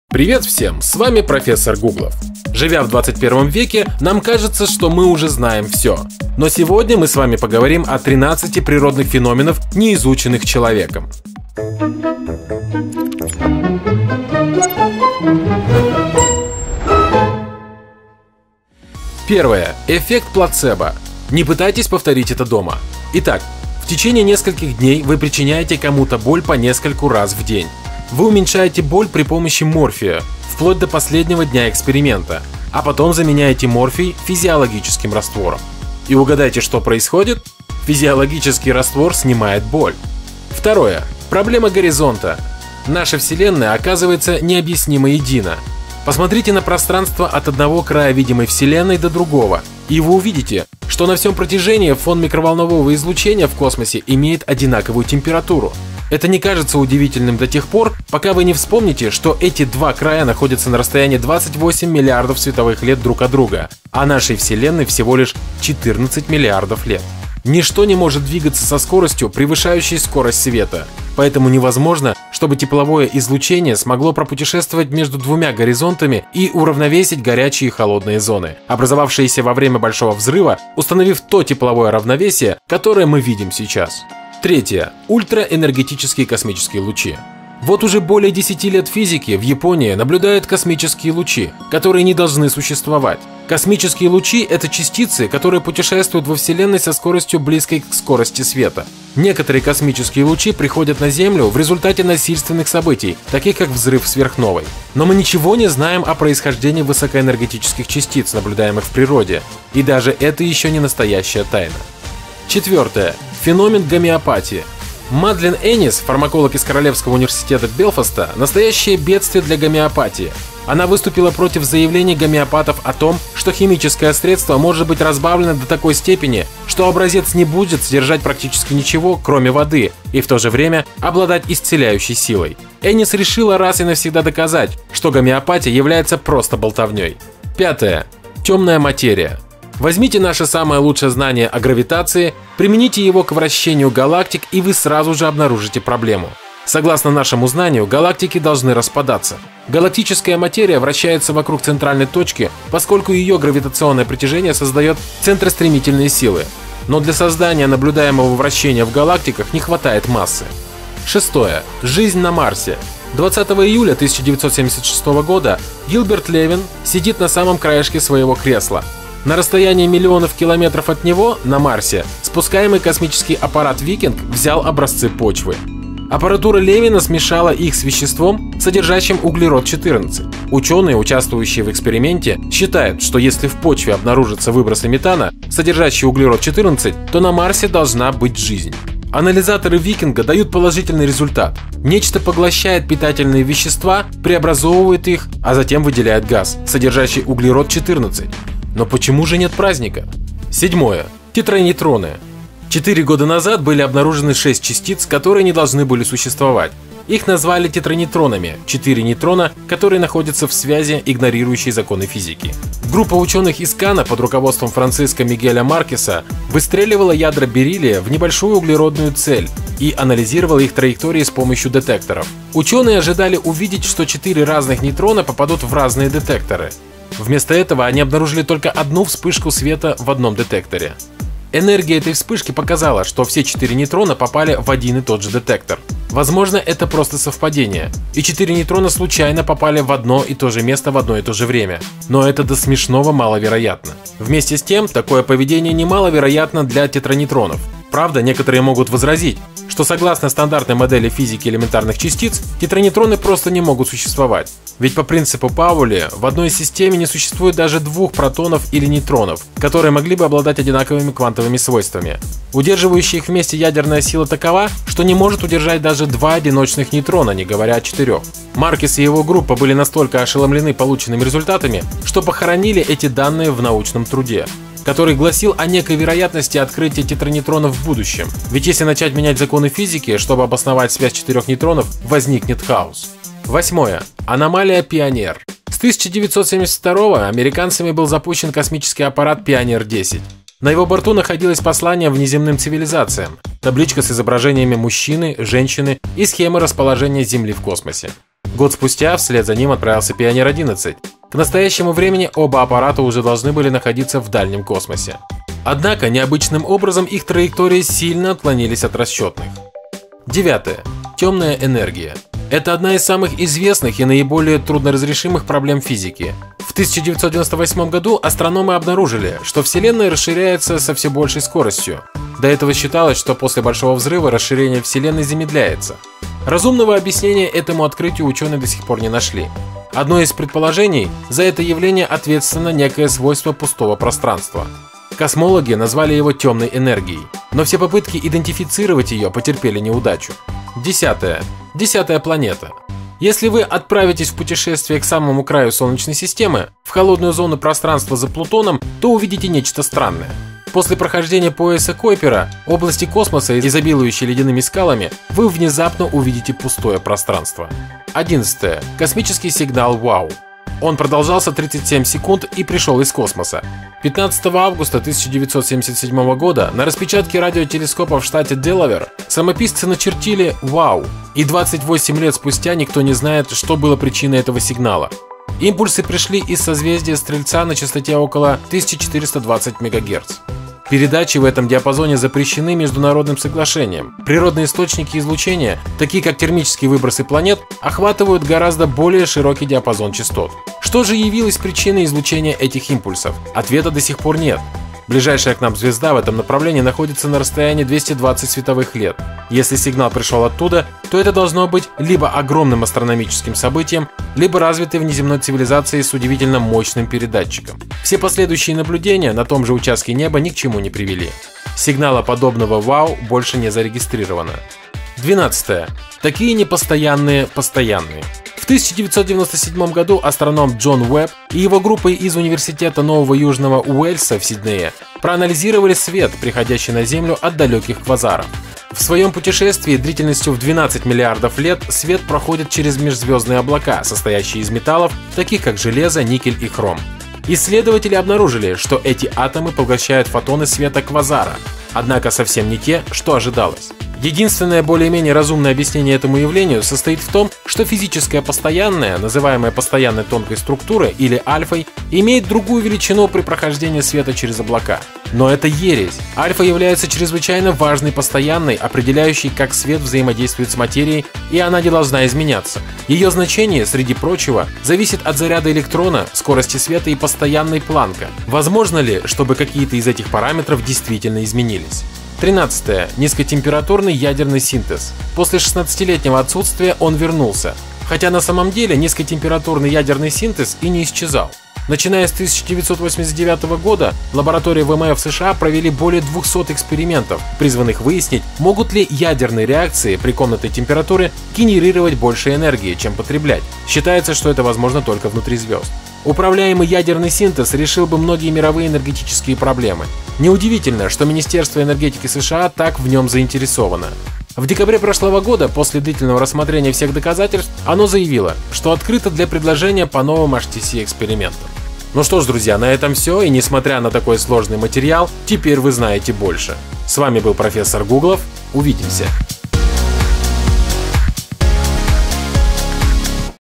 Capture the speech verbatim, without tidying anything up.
Привет всем, с вами профессор Гуглов. Живя в двадцать первом веке, нам кажется, что мы уже знаем все. Но сегодня мы с вами поговорим о тринадцати природных феноменах, не изученных человеком. Первое. Эффект плацебо. Не пытайтесь повторить это дома. Итак, в течение нескольких дней вы причиняете кому-то боль по нескольку раз в день. Вы уменьшаете боль при помощи морфия, вплоть до последнего дня эксперимента, а потом заменяете морфий физиологическим раствором. И угадайте, что происходит? Физиологический раствор снимает боль. Второе. Проблема горизонта. Наша Вселенная оказывается необъяснимо едина. Посмотрите на пространство от одного края видимой Вселенной до другого, и вы увидите, что на всем протяжении фон микроволнового излучения в космосе имеет одинаковую температуру. Это не кажется удивительным до тех пор, пока вы не вспомните, что эти два края находятся на расстоянии двадцать восемь миллиардов световых лет друг от друга, а нашей Вселенной всего лишь четырнадцать миллиардов лет. Ничто не может двигаться со скоростью, превышающей скорость света, поэтому невозможно, чтобы тепловое излучение смогло пропутешествовать между двумя горизонтами и уравновесить горячие и холодные зоны, образовавшиеся во время Большого взрыва, установив то тепловое равновесие, которое мы видим сейчас. Третье. Ультраэнергетические космические лучи. Вот уже более десяти лет физики в Японии наблюдают космические лучи, которые не должны существовать. Космические лучи – это частицы, которые путешествуют во Вселенной со скоростью близкой к скорости света. Некоторые космические лучи приходят на Землю в результате насильственных событий, таких как взрыв сверхновой. Но мы ничего не знаем о происхождении высокоэнергетических частиц, наблюдаемых в природе. И даже это еще не настоящая тайна. Четвертое. Феномен гомеопатии. Мадлен Эннис, фармаколог из Королевского университета Белфаста, настоящее бедствие для гомеопатии. Она выступила против заявлений гомеопатов о том, что химическое средство может быть разбавлено до такой степени, что образец не будет содержать практически ничего, кроме воды, и в то же время обладать исцеляющей силой. Эннис решила раз и навсегда доказать, что гомеопатия является просто болтовней. Пятое. Темная материя. Возьмите наше самое лучшее знание о гравитации, примените его к вращению галактик, и вы сразу же обнаружите проблему. Согласно нашему знанию, галактики должны распадаться. Галактическая материя вращается вокруг центральной точки, поскольку ее гравитационное притяжение создает центростремительные силы. Но для создания наблюдаемого вращения в галактиках не хватает массы. Шестое. Жизнь на Марсе. двадцатого июля тысяча девятьсот семьдесят шестого года Гилберт Левин сидит на самом краешке своего кресла. На расстоянии миллионов километров от него, на Марсе, спускаемый космический аппарат «Викинг» взял образцы почвы. Аппаратура Левина смешала их с веществом, содержащим углерод четырнадцать. Ученые, участвующие в эксперименте, считают, что если в почве обнаружатся выбросы метана, содержащие углерод четырнадцать, то на Марсе должна быть жизнь. Анализаторы «Викинга» дают положительный результат. Нечто поглощает питательные вещества, преобразовывает их, а затем выделяет газ, содержащий углерод четырнадцать. Но почему же нет праздника? Седьмое. Тетранейтроны. Четыре года назад были обнаружены шесть частиц, которые не должны были существовать. Их назвали тетранейтронами – четыре нейтрона, которые находятся в связи, игнорирующей законы физики. Группа ученых из Кана под руководством Франциско Мигеля Маркеса выстреливала ядра бериллия в небольшую углеродную цель и анализировала их траектории с помощью детекторов. Ученые ожидали увидеть, что четыре разных нейтрона попадут в разные детекторы. Вместо этого они обнаружили только одну вспышку света в одном детекторе. Энергия этой вспышки показала, что все четыре нейтрона попали в один и тот же детектор. Возможно, это просто совпадение, и четыре нейтрона случайно попали в одно и то же место в одно и то же время. Но это до смешного маловероятно. Вместе с тем, такое поведение немаловероятно для тетранейтронов. Правда, некоторые могут возразить, что согласно стандартной модели физики элементарных частиц, тетранейтроны просто не могут существовать. Ведь по принципу Паули в одной системе не существует даже двух протонов или нейтронов, которые могли бы обладать одинаковыми квантовыми свойствами. Удерживающая их вместе ядерная сила такова, что не может удержать даже два одиночных нейтрона, не говоря о четырех. Маркес и его группа были настолько ошеломлены полученными результатами, что похоронили эти данные в научном труде, который гласил о некой вероятности открытия тетранейтронов в будущем. Ведь если начать менять законы физики, чтобы обосновать связь четырех нейтронов, возникнет хаос. Восьмое. Аномалия Пионер. С тысяча девятьсот семьдесят второго американцами был запущен космический аппарат Пионер десять. На его борту находилось послание внеземным цивилизациям. табличка с изображениями мужчины, женщины и схемы расположения Земли в космосе. Год спустя вслед за ним отправился Пионер одиннадцать. К настоящему времени оба аппарата уже должны были находиться в дальнем космосе. Однако необычным образом их траектории сильно отклонились от расчетных. Девятое. Темная энергия. Это одна из самых известных и наиболее трудноразрешимых проблем физики. В тысяча девятьсот девяносто восьмом году астрономы обнаружили, что Вселенная расширяется со все большей скоростью. До этого считалось, что после Большого взрыва расширение Вселенной замедляется. Разумного объяснения этому открытию ученые до сих пор не нашли. Одно из предположений – за это явление ответственно некое свойство пустого пространства. Космологи назвали его темной энергией, но все попытки идентифицировать ее потерпели неудачу. Десятое. Десятая планета. Если вы отправитесь в путешествие к самому краю Солнечной системы, в холодную зону пространства за Плутоном, то увидите нечто странное. После прохождения пояса Койпера, области космоса, изобилующей ледяными скалами, вы внезапно увидите пустое пространство. Одиннадцатое. Космический сигнал «Вау». Он продолжался тридцать семь секунд и пришел из космоса. пятнадцатого августа тысяча девятьсот семьдесят седьмого года на распечатке радиотелескопа в штате Делавэр самописцы начертили «Вау», и двадцать восемь лет спустя никто не знает, что было причиной этого сигнала. Импульсы пришли из созвездия Стрельца на частоте около тысяча четыреста двадцать мегагерц. Передачи в этом диапазоне запрещены международным соглашением. Природные источники излучения, такие как термические выбросы планет, охватывают гораздо более широкий диапазон частот. Что же явилось причиной излучения этих импульсов? Ответа до сих пор нет. Ближайшая к нам звезда в этом направлении находится на расстоянии двухсот двадцати световых лет. Если сигнал пришел оттуда, то это должно быть либо огромным астрономическим событием, либо развитой внеземной цивилизацией с удивительно мощным передатчиком. Все последующие наблюдения на том же участке неба ни к чему не привели. Сигнала подобного «Вау» больше не зарегистрировано. Двенадцатое. Такие непостоянные постоянные. В тысяча девятьсот девяносто седьмом году астроном Джон Уэбб и его группа из Университета Нового Южного Уэльса в Сиднее проанализировали свет, приходящий на Землю от далеких квазаров. В своем путешествии длительностью в двенадцать миллиардов лет свет проходит через межзвездные облака, состоящие из металлов, таких как железо, никель и хром. Исследователи обнаружили, что эти атомы поглощают фотоны света квазара, однако совсем не те, что ожидалось. Единственное более-менее разумное объяснение этому явлению состоит в том, что физическое постоянное, называемое постоянной тонкой структурой или альфой, имеет другую величину при прохождении света через облака. Но это ересь. Альфа является чрезвычайно важной постоянной, определяющей, как свет взаимодействует с материей, и она не должна изменяться. Ее значение, среди прочего, зависит от заряда электрона, скорости света и постоянной Планка. Возможно ли, чтобы какие-то из этих параметров действительно изменились? тринадцатое. Низкотемпературный ядерный синтез. После шестнадцатилетнего отсутствия он вернулся. Хотя на самом деле низкотемпературный ядерный синтез и не исчезал. Начиная с тысяча девятьсот восемьдесят девятого года, лаборатории ВМФ США провели более двухсот экспериментов, призванных выяснить, могут ли ядерные реакции при комнатной температуре генерировать больше энергии, чем потреблять. Считается, что это возможно только внутри звезд. Управляемый ядерный синтез решил бы многие мировые энергетические проблемы. Неудивительно, что Министерство энергетики США так в нем заинтересовано. В декабре прошлого года, после длительного рассмотрения всех доказательств, оно заявило, что открыто для предложения по новым эйч ти си-экспериментам. Ну что ж, друзья, на этом все, и несмотря на такой сложный материал, теперь вы знаете больше. С вами был профессор Гуглов, увидимся!